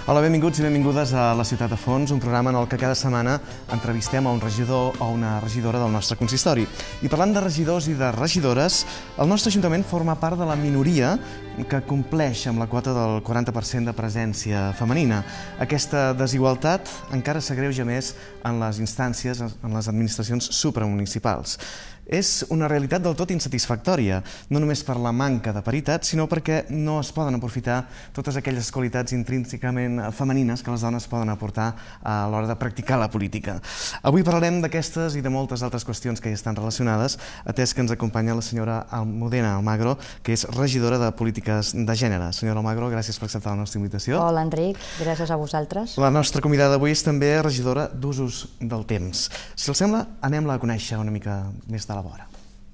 Hola, benvinguts i benvingudes a La Ciutat a Fons, un programa en el que cada setmana entrevistem a un regidor o una regidora del nostre consistori. I parlant de regidors i de regidores, el nostre Ajuntament forma part de la minoria que compleix amb la quota del 40% de presència femenina. Aquesta desigualtat encara s'agreuja més en les instàncies, en les administracions supramunicipals. És una realitat del tot insatisfactòria, no només per la manca de paritat, sinó perquè no es poden aprofitar totes aquelles qualitats intrínsecament femenines que les dones poden aportar a l'hora de practicar la política. Avui parlarem d'aquestes i de moltes altres qüestions que hi estan relacionades, atès que ens acompanya la senyora Almudena Almagro, que és regidora de Polítiques de Gènere. Senyora Almagro, gràcies per acceptar la nostra invitació. Hola, Enric, gràcies a vosaltres. La nostra convidada avui és també regidora d'Usos del Temps. Si els sembla, anem-la a conèixer una mica més de la vora.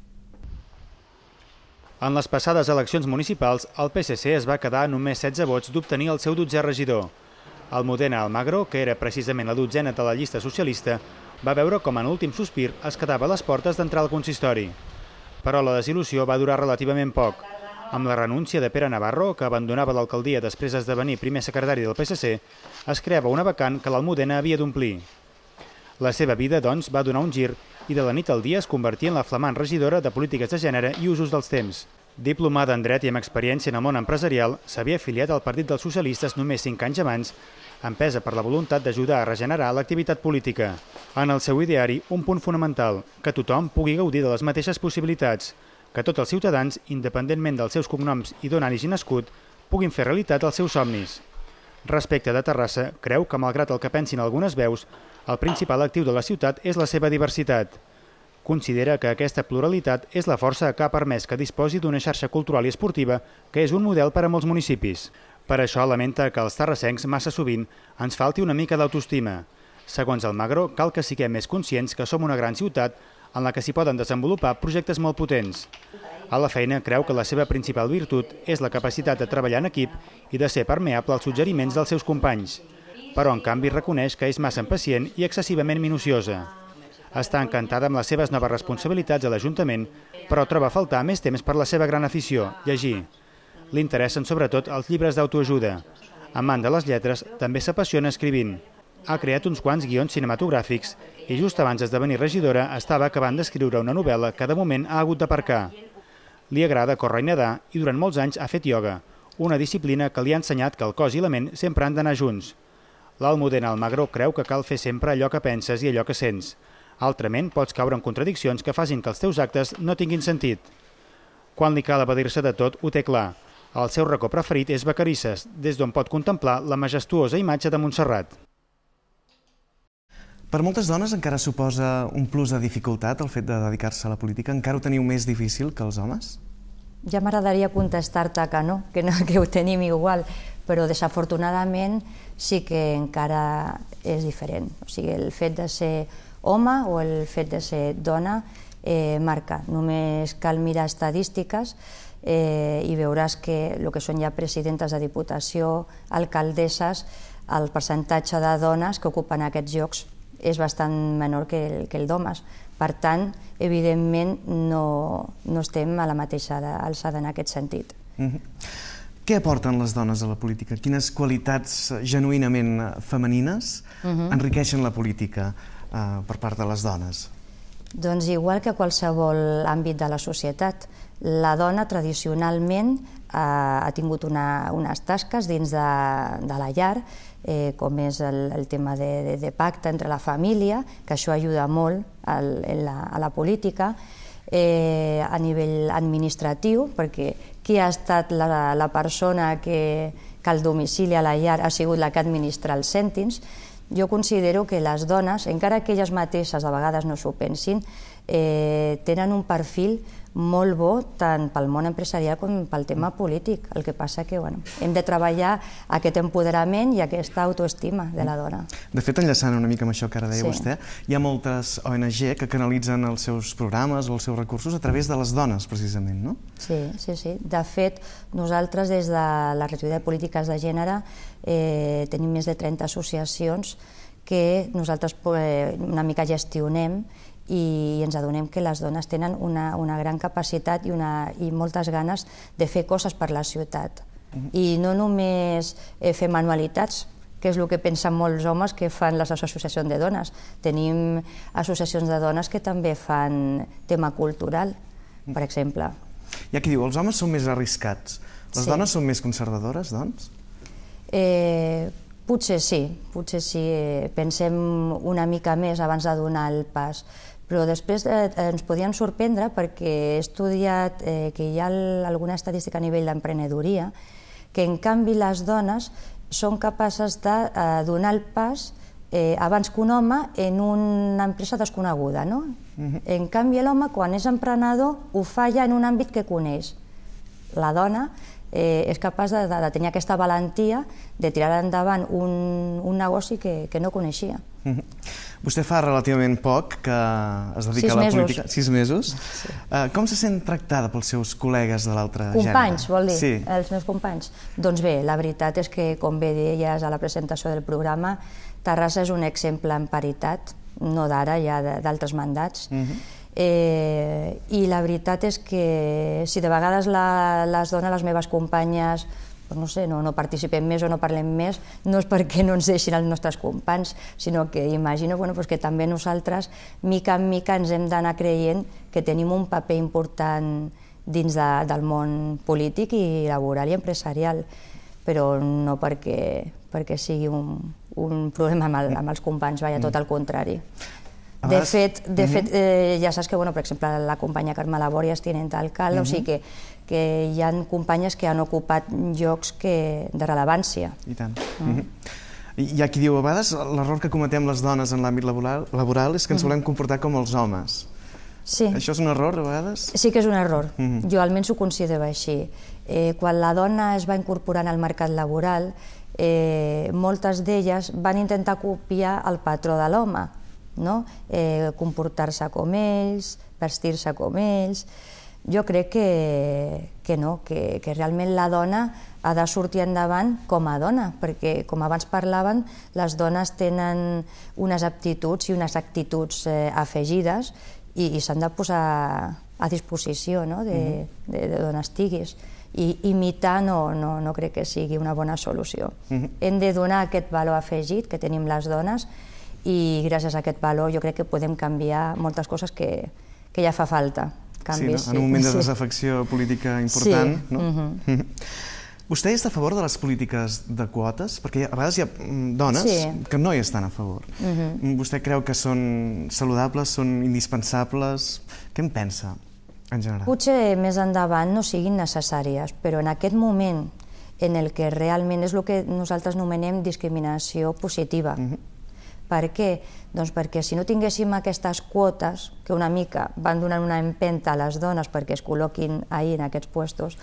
En les passades eleccions municipals, el PSC es va quedar a només 16 vots d'obtenir el seu 12è regidor. Almudena Almagro, que era precisament la 12a de la llista socialista, va veure com en últim sospir es quedava a les portes d'entrar al consistori. Però la desil·lusió va durar relativament poc. Amb la renúncia de Pere Navarro, que abandonava l'alcaldia després d'esdevenir primer secretari del PSC, es creava una vacant que l'Almudena havia d'omplir. La seva vida, doncs, va donar un gir i de la nit al dia es convertia en la flamant regidora de Polítiques de Gènere i Usos dels Temps. Diplomada en dret i amb experiència en el món empresarial, s'havia afiliat al Partit dels Socialistes només 5 anys abans, empesa per la voluntat d'ajudar a regenerar l'activitat política. En el seu ideari, un punt fonamental, que tothom pugui gaudir de les mateixes possibilitats, que tots els ciutadans, independentment dels seus cognoms i d'on hagin nascut, puguin fer realitat els seus somnis. Respecte de Terrassa, creu que, malgrat el que pensin algunes veus, el principal actiu de la ciutat és la seva diversitat. Considera que aquesta pluralitat és la força que ha permès que disposi d'una xarxa cultural i esportiva que és un model per a molts municipis. Per això lamenta que als terrassencs massa sovint ens falti una mica d'autoestima. Segons Almagro, cal que siguem més conscients que som una gran ciutat en la que s'hi poden desenvolupar projectes molt potents. A la feina creu que la seva principal virtut és la capacitat de treballar en equip i de ser permeable als suggeriments dels seus companys. Però en canvi reconeix que és massa impacient i excessivament minuciosa. Està encantada amb les seves noves responsabilitats a l'Ajuntament, però troba a faltar més temps per la seva gran afició, llegir. Li interessen sobretot els llibres d'autoajuda. Amant de les lletres, també s'apassiona escrivint. Ha creat uns quants guions cinematogràfics i just abans d'esdevenir regidora estava acabant d'escriure una novel·la que de moment ha hagut d'aparcar. Li agrada córrer i nedar i durant molts anys ha fet ioga, una disciplina que li ha ensenyat que el cos i la ment sempre han d'anar junts. L'Almudena Almagro creu que cal fer sempre allò que penses i allò que sents. Altrament, pots caure en contradiccions que facin que els teus actes no tinguin sentit. Quan li cal evadir-se de tot, ho té clar. El seu racó preferit és Vacarisses, des d'on pot contemplar la majestuosa imatge de Montserrat. Per moltes dones encara suposa un plus de dificultat el fet de dedicar-se a la política? Encara ho teniu més difícil que els homes? Ja m'agradaria contestar-te que no, que ho tenim igual, però desafortunadament sí que encara és diferent. O sigui, el fet de ser home o el fet de ser dona marca. Només cal mirar estadístiques i veuràs que el que són ja presidentes de Diputació, alcaldesses, el percentatge de dones que ocupen aquests llocs és bastant menor que el d'homes. Per tant, evidentment, no estem a la mateixa alçada en aquest sentit. Què aporten les dones a la política? Quines qualitats genuïnament femenines enriqueixen la política per part de les dones? Doncs igual que qualsevol àmbit de la societat, la dona tradicionalment ha tingut unes tasques dins de la llar, com és el tema de pacte entre la família, que això ajuda molt a la política, a nivell administratiu, perquè qui ha estat la persona que al domicili a la llar ha sigut la que administra els cèntims. Jo considero que les dones, encara que elles mateixes a vegades no s'ho pensin, tenen un perfil molt bo tant pel món empresarial com pel tema polític. El que passa que hem de treballar aquest empoderament i aquesta autoestima de la dona. De fet, enllaçant una mica amb això que ara deia vostè, hi ha moltes ONG que canalitzen els seus programes o els seus recursos a través de les dones, precisament, no? Sí. De fet, nosaltres des de la Regidoria de Polítiques de Gènere tenim més de 30 associacions que nosaltres una mica gestionem i ens adonem que les dones tenen una gran capacitat i moltes ganes de fer coses per la ciutat. I no només fer manualitats, que és el que pensen molts homes que fan les associacions de dones. Tenim associacions de dones que també fan tema cultural, per exemple. Hi ha qui diu, els homes són més arriscats. Les dones són més conservadores, doncs? Potser sí. Pensem una mica més abans de donar el pas. Però després ens podíem sorprendre perquè he estudiat que hi ha alguna estadística a nivell d'emprenedoria que en canvi les dones són capaces de donar el pas abans que un home en una empresa desconeguda. En canvi l'home quan és emprenedor ho fa ja en un àmbit que coneix. La dona és capaç de tenir aquesta valentia de tirar endavant un negoci que no coneixia. Vostè fa relativament poc que es dedica a la política. 6 mesos. Com se sent tractada pels seus col·legues de l'altre gènere? Companys, vol dir? Sí. Els meus companys? Doncs bé, la veritat és que, com bé deies a la presentació del programa, Terrassa és un exemple en paritat, no d'ara, ja d'altres mandats. I la veritat és que si de vegades les dones, les meves companyes, no sé, no participem més o no parlem més, no és perquè no ens deixin els nostres companys, sinó que imagino que també nosaltres, mica en mica, ens hem d'anar creient que tenim un paper important dins del món polític i laboral i empresarial, però no perquè sigui un problema amb els companys, tot al contrari. De fet, ja saps que, per exemple, la companya Carme Labori és tinent d'alcalde, o sigui que hi ha companyes que han ocupat llocs de rellevància. I tant. Hi ha qui diu, a vegades, l'error que cometem les dones en l'àmbit laboral és que ens volem comportar com els homes. Sí. Això és un error, a vegades? Sí que és un error. Jo almenys ho considero així. Quan la dona es va incorporant al mercat laboral, moltes d'elles van intentar copiar el patró de l'home, comportar-se com ells, vestir-se com ells. Jo crec que no, que realment la dona ha de sortir endavant com a dona, perquè, com abans parlaven, les dones tenen unes aptituds i unes actituds afegides i s'han de posar a disposició d'on estiguis. I imitar no crec que sigui una bona solució. Hem de donar aquest valor afegit que tenim les dones i gràcies a aquest valor jo crec que podem canviar moltes coses que ja fa falta. En un moment de desafecció política important. Vostè està a favor de les polítiques de quotes? Perquè a vegades hi ha dones que no hi estan a favor. Vostè creu que són saludables, són indispensables? Què en pensa, en general? Potser més endavant no siguin necessàries, però en aquest moment en el que realment és el que nosaltres anomenem discriminació positiva. Per què? Doncs perquè si no tinguéssim aquestes quotes, que una mica van donant una empenta a les dones perquè es col·loquin ahir en aquests puestos,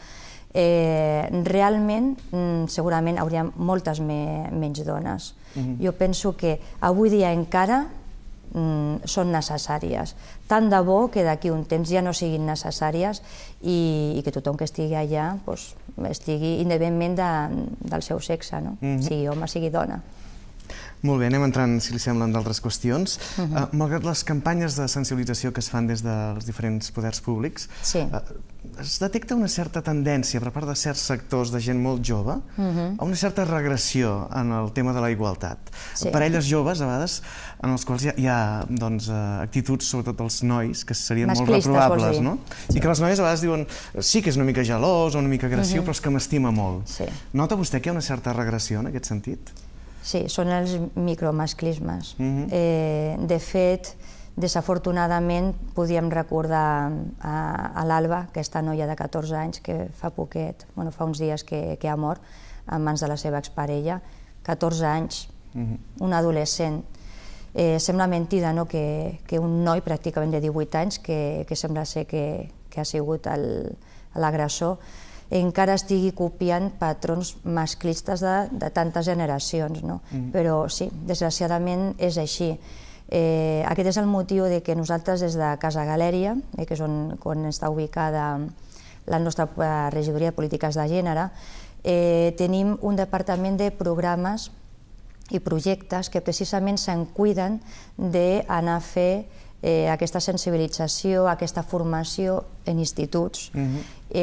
realment segurament hauríem moltes menys dones. Jo penso que avui dia encara són necessàries. Tant de bo que d'aquí un temps ja no siguin necessàries i que tothom que estigui allà estigui independentment del seu sexe, sigui home, sigui dona. Molt bé, anem entrant, si li sembla, en d'altres qüestions. Malgrat les campanyes de sensibilització que es fan des dels diferents poders públics, es detecta una certa tendència per part de certs sectors de gent molt jove a una certa regressió en el tema de la igualtat. Parelles joves, a vegades, en els quals hi ha actituds, sobretot dels nois, que serien molt reprovables, no? I que les noies a vegades diuen sí que és una mica gelós o una mica agressiu, però és que m'estima molt. Nota vostè que hi ha una certa regressió en aquest sentit? Sí, són els micromasclismes. De fet, desafortunadament, podíem recordar a l'Alba, aquesta noia de 14 anys que fa poquet, fa uns dies que ha mort en mans de la seva exparella, 14 anys, un adolescent. Sembla mentida que un noi pràcticament de 18 anys, que sembla ser que ha sigut l'agressor, encara estigui copiant patrons masclistes de tantes generacions. Però sí, desgraciadament és així. Aquest és el motiu que nosaltres des de Casa Galèria, que és on està ubicada la nostra regidoria de polítiques de gènere, tenim un departament de programes i projectes que precisament se'n cuiden d'anar a fer aquesta sensibilització, aquesta formació en instituts,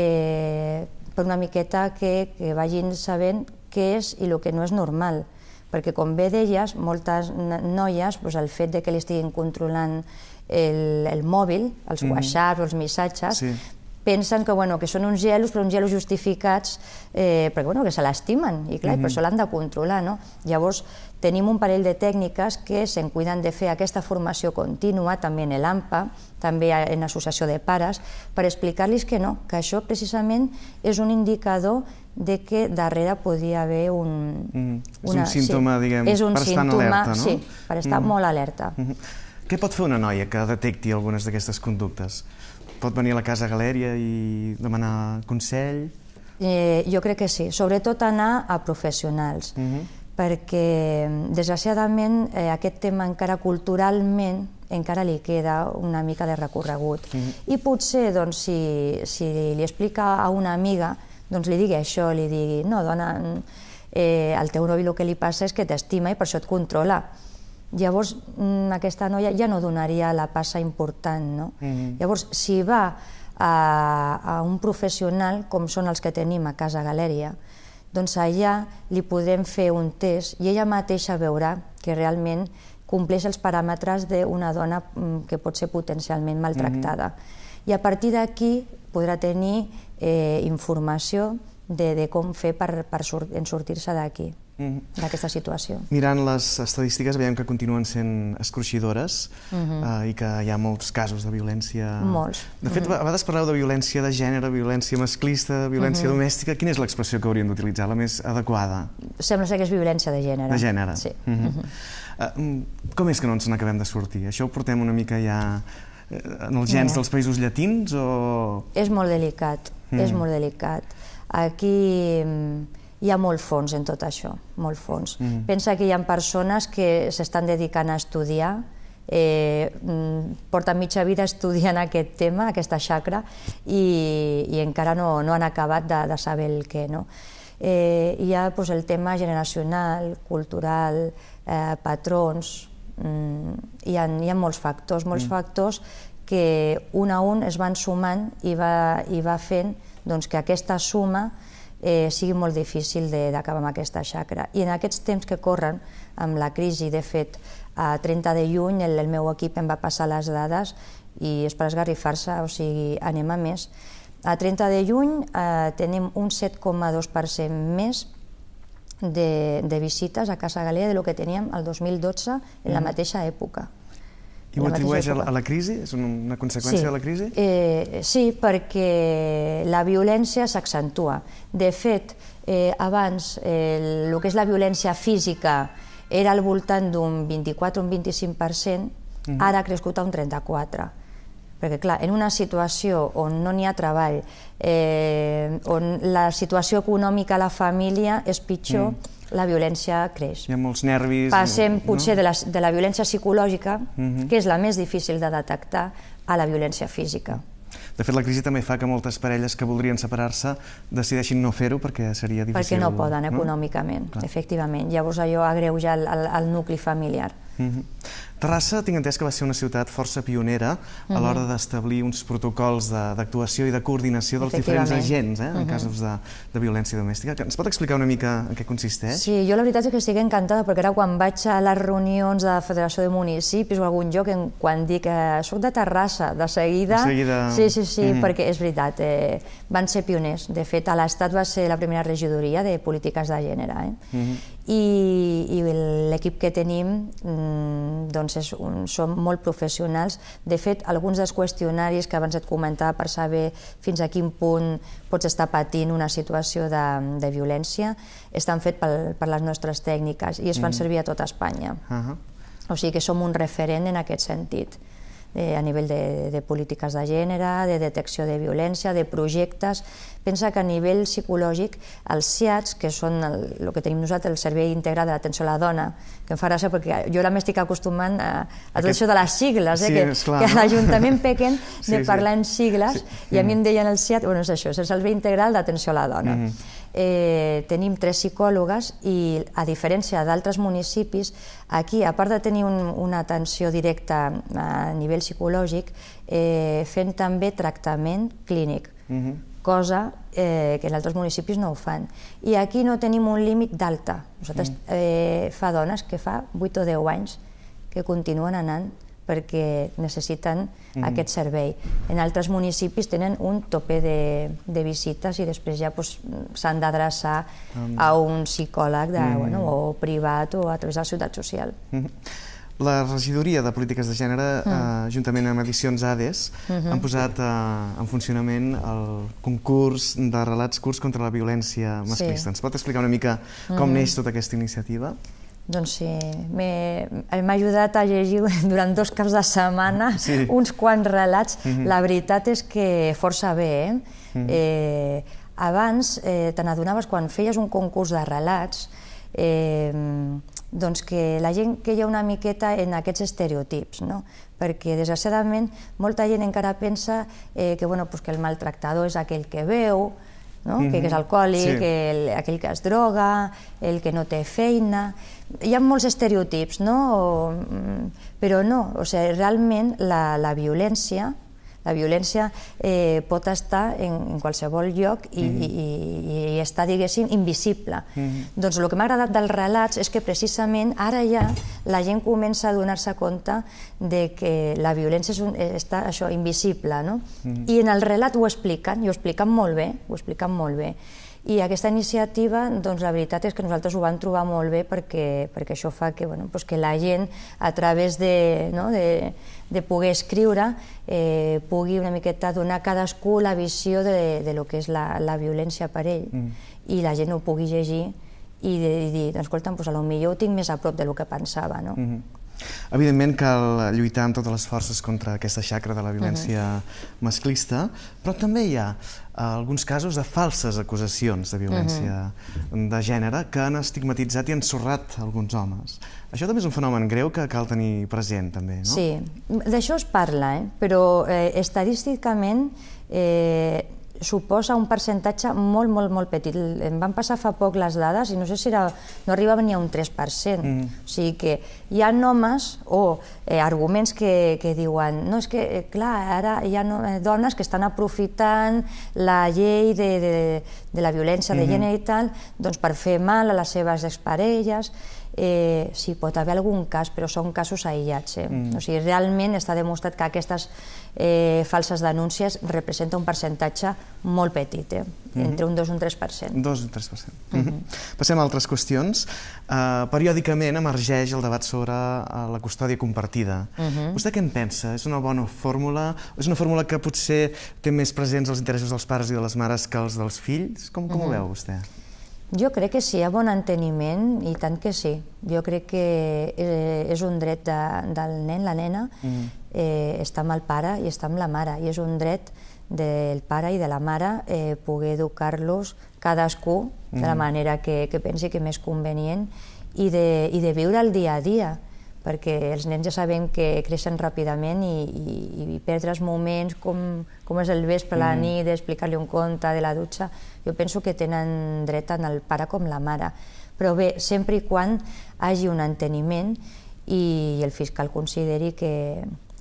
per una miqueta que vagin sabent què és i el que no és normal. perquè com bé deies, moltes noies, el fet de que li estiguin controlant el mòbil, els whatsapps o els missatges, pensen que són uns gelos, però uns gelos justificats perquè se l'estimen i clar, per això l'han de controlar. Llavors tenim un parell de tècniques que se'n cuiden de fer aquesta formació contínua, també en l'AMPA, també en l'associació de pares, per explicar-los que no, que això precisament és un indicador de que darrere podria haver un... És un símptoma, diguem, per estar en alerta, no? Sí, per estar molt alerta. Què pot fer una noia que detecti algunes d'aquestes conductes? Pot venir a la Casa Galèria i demanar consell? Jo crec que sí, sobretot anar a professionals, perquè desgraciadament aquest tema encara culturalment encara li queda una mica de recorregut. I potser si li explica a una amiga, doncs li digui això, li digui no dona, al teu nòvio el que li passa és que t'estima i per això et controla. Llavors aquesta noia ja no donaria la passa important, no? Llavors si va a un professional com són els que tenim a Casa Galèria, doncs allà li podem fer un test i ella mateixa veurà que realment compleix els paràmetres d'una dona que pot ser potencialment maltractada. I a partir d'aquí podrà tenir informació de com fer per sortir-se d'aquí, d'aquesta situació. Mirant les estadístiques veiem que continuen sent escorxidores i que hi ha molts casos de violència... Molts. De fet, a vegades parleu de violència de gènere, violència masclista, violència domèstica. Quina és l'expressió que hauríem d'utilitzar, la més adequada? Sembla ser que és violència de gènere. De gènere? Sí. Com és que no ens n'acabem de sortir? Això ho portem una mica ja en els gens dels països llatins o...? És molt delicat, és molt delicat. Aquí hi ha molt fons en tot això, molt fons. Pensa que hi ha persones que s'estan dedicant a estudiar, porten mitja vida estudiant aquest tema, aquesta xacra, i encara no han acabat de saber el què. Hi ha el tema generacional, cultural, patrons, hi ha molts factors que un a un es van sumant i va fent que aquesta suma sigui molt difícil d'acabar amb aquesta xacra. I en aquests temps que corren, amb la crisi, de fet, a 30 de juny el meu equip em va passar les dades i és per esgarrifar-se, o sigui, anem a més. A 30 de juny tenim un 7,2% més de visites a Casa Galèria del que teníem el 2012 en la mateixa època. I ho atribueix a la crisi? És una conseqüència de la crisi? Sí, perquè la violència s'accentua. De fet, abans el que és la violència física era al voltant d'un 24 o un 25%, ara ha crescut a un 34%. Perquè, clar, en una situació on no n'hi ha treball, on la situació econòmica a la família és pitjor, la violència creix. Hi ha molts nervis... Passem potser de la violència psicològica, que és la més difícil de detectar, a la violència física. De fet, la crisi també fa que moltes parelles que voldrien separar-se decideixin no fer-ho perquè seria difícil... Perquè no poden econòmicament, efectivament. Llavors allò agreuja el nucli familiar. Terrassa, tinc entès que va ser una ciutat força pionera a l'hora d'establir uns protocols d'actuació i de coordinació dels diferents agents en casos de violència domèstica. Ens pot explicar una mica en què consisteix? Sí, jo la veritat és que estic encantada perquè ara quan vaig a les reunions de la Federació de Municipis o a algun lloc, quan dic soc de Terrassa, de seguida... Sí, perquè és veritat, van ser pioners. De fet, a l'Estat va ser la primera regidoria de polítiques de gènere. I l'equip que tenim són molt professionals. De fet, alguns dels qüestionaris que abans et comentava per saber fins a quin punt pots estar patint una situació de violència estan fets per les nostres tècniques i es fan servir a tot Espanya. O sigui que som un referent en aquest sentit, a nivell de polítiques de gènere, de detecció de violència, de projectes. Pensa que a nivell psicològic els SIADs, que són el que tenim nosaltres, el Servei Integral d'Atenció a la Dona, que em fa gràcia perquè jo ara m'estic acostumant a tot això de les sigles, que a l'Ajuntament pequen de parlar en sigles, i a mi em deien el SIAD, bueno, és això, és el Servei Integral d'Atenció a la Dona. Tenim 3 psicòlogues i, a diferència d'altres municipis, aquí, a part de tenir una atenció directa a nivell psicològic, fem també tractament clínic. cosa que en altres municipis no ho fan. I aquí no tenim un límit d'alta. Nosaltres fa dones que fa 8 o 10 anys que continuen anant perquè necessiten aquest servei. En altres municipis tenen un tope de visites i després ja s'han d'adreçar a un psicòleg o privat o a través de la Ciutat Social. La Regidoria de Polítiques de Gènere, juntament amb Edicions ADES, han posat en funcionament el concurs de relats curts contra la violència masclista. Ens pot explicar una mica com neix tota aquesta iniciativa? Doncs sí, m'ha ajudat a llegir durant 2 caps de setmana uns quants relats. La veritat és que força bé. Abans te n'adonaves, quan feies un concurs de relats, doncs que la gent queia una miqueta en aquests estereotips, perquè desgraciadament molta gent encara pensa que el maltractador és aquell que beu, que és alcohòlic, aquell que es droga, el que no té feina. Hi ha molts estereotips, però no, realment la violència pot estar en qualsevol lloc i està, diguéssim, invisible. Doncs el que m'ha agradat dels relats és que precisament ara ja la gent comença a donar-se compte que la violència està invisible, i en el relat ho expliquen, i ho expliquen molt bé. I aquesta iniciativa, la veritat és que nosaltres ho vam trobar molt bé perquè això fa que la gent, a través de poder escriure, pugui una miqueta donar a cadascú la visió de lo que és la violència per ell, i la gent ho pugui llegir i dir, escolta, potser ho tinc més a prop del que pensava. Evidentment cal lluitar amb totes les forces contra aquesta xacra de la violència masclista, però també hi ha alguns casos de falses acusacions de violència de gènere que han estigmatitzat i ensorrat alguns homes. Això també és un fenomen greu que cal tenir present, també, no? Sí, d'això es parla, però estadísticament suposa un percentatge molt, molt, molt petit. Em van passar fa poc les dades i no sé si no arribava ni a un 3%. O sigui que hi ha homes o arguments que diuen no, és que, clar, ara hi ha dones que estan aprofitant la llei de la violència de gènere i tal per fer mal a les seves exparelles. Sí, pot haver algun cas, però són casos aïllats. O sigui, realment està demostrat que aquestes falses denúncies representen un percentatge molt petit, entre un 2 i un 3%. 2 i un 3%. Passem a altres qüestions. Periòdicament emergeix el debat sobre la custòdia compartida. Vostè què en pensa? És una bona fórmula? És una fórmula que potser té més presents els interessos dels pares i de les mares que els dels fills? Com ho veu vostè? Jo crec que sí, hi ha bon enteniment, i tant que sí. Jo crec que és un dret del nen, la nena, estar amb el pare i estar amb la mare, i és un dret del pare i de la mare poder educar-los cadascú de la manera que pensi que és més convenient i de viure el dia a dia, perquè els nens ja sabem que creixen ràpidament i perdre els moments com és el vespre, la nit, d'explicar-li un conte, de la dutxa, jo penso que tenen dret tant el pare com la mare. Però bé, sempre i quan hi hagi un enteniment i el fiscal consideri que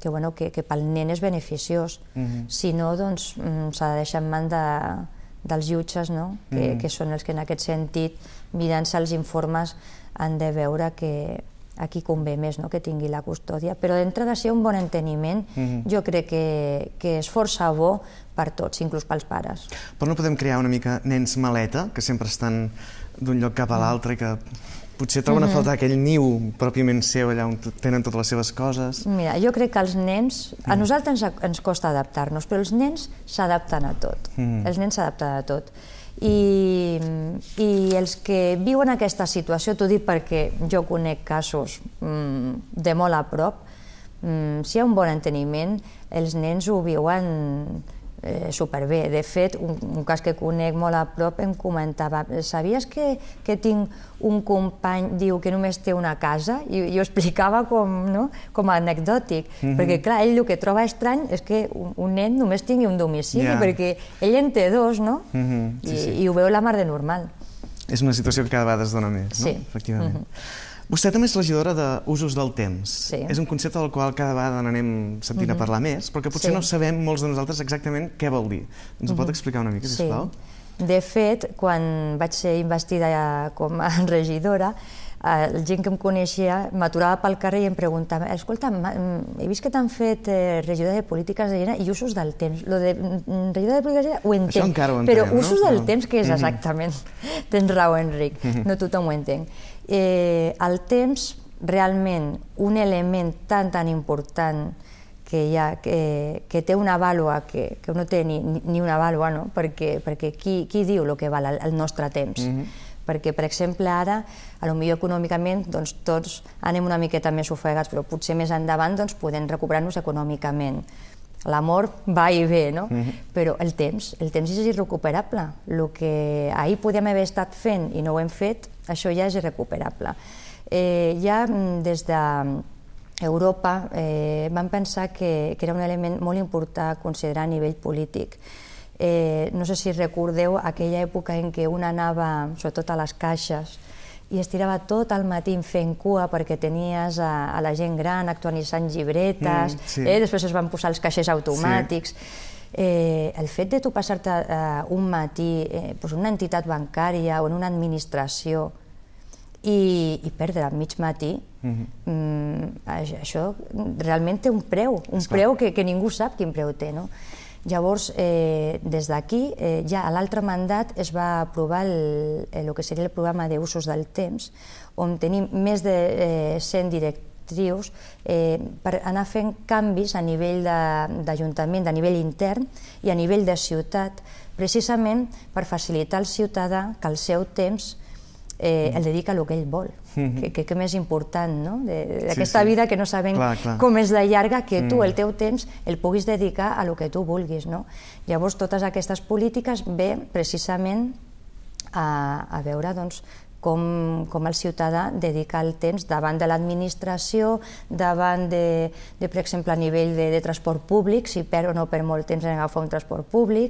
pel nen és beneficiós. Si no, doncs s'ha de deixar en mans dels jutges, que són els que en aquest sentit, mirant-se els informes, han de veure a qui convé més que tingui la custòdia. Però d'entrada, si hi ha un bon enteniment, jo crec que és força bo per tots, inclús pels pares. Però no podem crear una mica nens maleta, que sempre estan d'un lloc cap a l'altre i que potser troben a faltar aquell niu pròpiament seu, allà on tenen totes les seves coses? Mira, jo crec que els nens, a nosaltres ens costa adaptar-nos, però els nens s'adapten a tot. Els nens s'adapten a tot. I els que viuen aquesta situació, t'ho dic perquè jo conec casos de molt a prop, si hi ha un bon enteniment, els nens ho viuen superbé. De fet, un cas que conec molt a prop em comentava, sabies que tinc un company, diu, que només té una casa? I ho explicava com a anecdòtic, perquè clar, ell el que troba estrany és que un nen només tingui un domicili, perquè ell en té 2, no? I ho veu la mar de normal. És una situació que cada vegada es dona més, no? Sí. Efectivament. Vostè també és regidora d'usos del temps. Sí. És un concepte del qual cada vegada n'anem sentint a parlar més, però que potser no sabem molts de nosaltres exactament què vol dir. Ens ho pot explicar una mica, sisplau? De fet, quan vaig ser investida com a regidora, la gent que em coneixia m'aturava pel carrer i em preguntava: escolta, he vist que t'han fet regidora de polítiques de gènere i usos del temps. Lo de regidora de polítiques de gènere ho entenc, això encara ho entenem, però usos del temps què és exactament? Tens raó, Enric, no tothom ho entén. El temps, realment, un element tan important que hi ha, que té una vàlua que no té ni una vàlua, no? Perquè qui diu el que val el nostre temps? Perquè, per exemple, ara, potser econòmicament, tots anem una miqueta més ofegats, però potser més endavant podem recuperar-nos econòmicament. L'amor va i ve, no? Però el temps és irrecuperable. El que ahir podíem haver estat fent i no ho hem fet, això ja és irrecuperable. Ja des d'Europa vam pensar que era un element molt important a considerar a nivell polític. No sé si recordeu aquella època en què una anava, sobretot a les caixes, i es tirava tot el matí fent cua perquè tenies a la gent gran actualitzant llibretes, després es van posar els caixers automàtics. El fet de tu passar-te un matí en una entitat bancària o en una administració i perdre mig matí, això realment té un preu que ningú sap quin preu té, no? Llavors, des d'aquí, ja a l'altre mandat es va aprovar el que seria el programa d'usos del temps, on tenim més de 100 directrius per anar fent canvis a nivell d'Ajuntament, a nivell intern i a nivell de ciutat, precisament per facilitar al ciutadà que el seu temps el dedica a el que ell vol, que més important, no? D'aquesta vida que no sabem com és de llarga, que tu el teu temps el puguis dedicar a el que tu vulguis, no? Llavors totes aquestes polítiques ve precisament a veure com el ciutadà dedica el temps davant de l'administració, davant de, per exemple, a nivell de transport públic, si perd o no per molt temps en agafar un transport públic,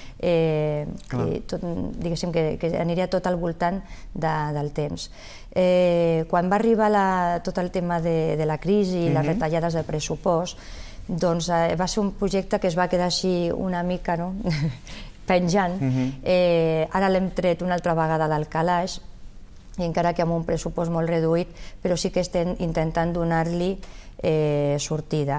diguéssim que aniria tot al voltant del temps. Quan va arribar tot el tema de la crisi i les retallades de pressupost, doncs va ser un projecte que es va quedar així una mica penjant. Ara l'hem tret una altra vegada del calaix, i encara que amb un pressupost molt reduït, però sí que estem intentant donar-li sortida.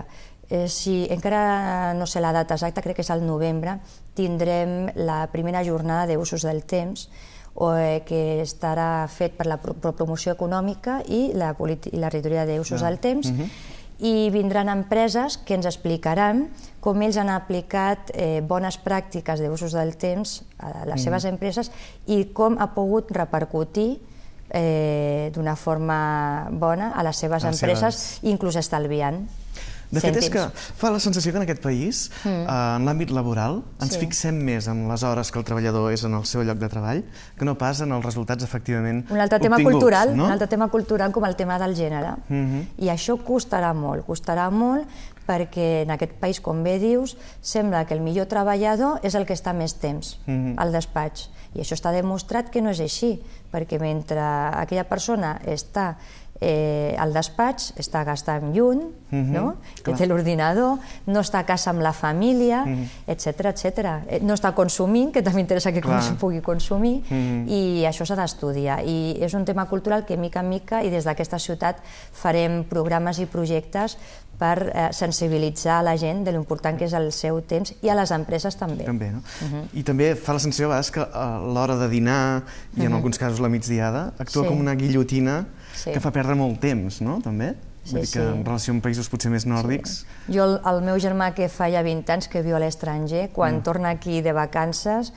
Encara no sé la data exacta, crec que és al novembre, tindrem la primera jornada d'usos del temps, que estarà fet per la promoció econòmica i la regidoria d'usos del temps, i vindran empreses que ens explicaran com ells han aplicat bones pràctiques d'usos del temps a les seves empreses i com ha pogut repercutir d'una forma bona a les seves empreses, inclús estalviant. De fet, és que fa la sensació que en aquest país, en l'àmbit laboral, ens fixem més en les hores que el treballador és en el seu lloc de treball que no pas en els resultats efectivament obtinguts. Un altre tema cultural com el tema del gènere. I això costarà molt perquè en aquest país, com bé dius, sembla que el millor treballador és el que està més temps al despatx. I això està demostrat que no és així, perquè mentre aquella persona està al despatx, està gastant llum, que té l'ordinador, no està a casa amb la família, etc. No està consumint, que també interessa que pugui consumir, i això s'ha d'estudiar. I és un tema cultural que, mica en mica, i des d'aquesta ciutat farem programes i projectes per sensibilitzar la gent de l'important que és el seu temps i a les empreses també. I també fa la sensació a vegades que a l'hora de dinar i en alguns casos la migdiada actua com una guillotina que fa perdre molt temps, no? També? Vull dir que en relació amb països potser més nòrdics... Jo, el meu germà, que fa ja 20 anys que viu a l'estranger, quan torna aquí de vacances,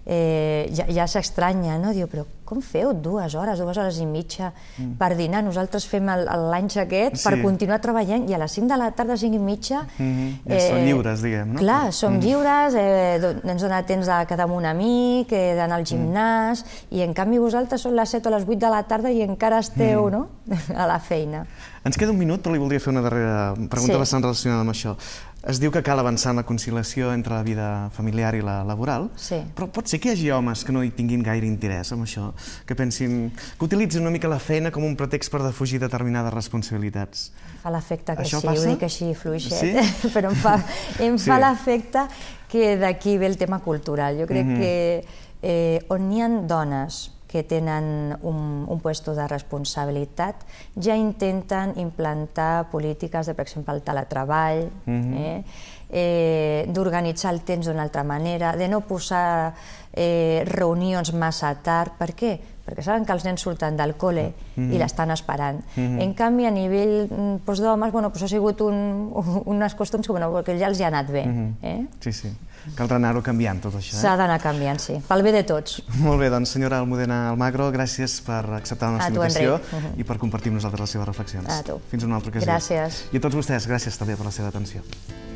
ja s'estranya, no? Diu, però com feu 2 hores i mitja per dinar? Nosaltres fem l'anys aquest per continuar treballant i a les 5 de la tarda, 5 i mitja... Són lliures, diguem, no? Clar, som lliures, ens dona temps de quedar amb un amic, d'anar al gimnàs, i en canvi vosaltres són les 7 o les 8 de la tarda i encara esteu a la feina. Ens queda un minut, però li voldria fer una darrera pregunta bastant relacionada amb això. Es diu que cal avançar en la conciliació entre la vida familiar i la laboral, però pot ser que hi hagi homes que no hi tinguin gaire interès en això, que pensin, que utilitzin una mica la feina com un pretext per defugir determinades responsabilitats. Fa l'efecte que sí, ho dic així fluixet, però em fa l'efecte que d'aquí ve el tema cultural. Jo crec que on hi ha dones que tenen un puesto de responsabilitat, ja intenten implantar polítiques de, per exemple, el teletreball, d'organitzar el temps d'una altra manera, de no posar reunions massa tard. Per què? Perquè saben que els nens surten del col·le i l'estan esperant. En canvi, a nivell d'homes, ha sigut unes costums que ja els hi ha anat bé. Sí, sí. Caldrà anar-ho canviant, tot això. S'ha d'anar canviant, sí, pel bé de tots. Molt bé, doncs, senyora Almudena Almagro, gràcies per acceptar la nostra invitació i per compartir amb nosaltres les seves reflexions. A tu. Fins una altra ocasió. Gràcies. I a tots vostès, gràcies també per la seva atenció.